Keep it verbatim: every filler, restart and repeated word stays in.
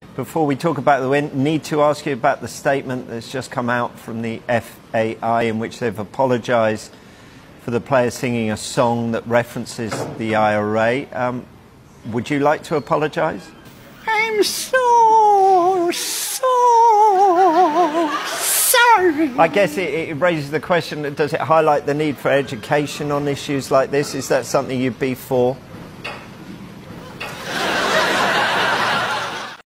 Before we talk about the win, need to ask you about the statement that's just come out from the F A I in which they've apologised for the player singing a song that references the I R A. Um, would you like to apologise? I'm so, so sorry. I guess it, it raises the question, does it highlight the need for education on issues like this? Is that something you'd be for?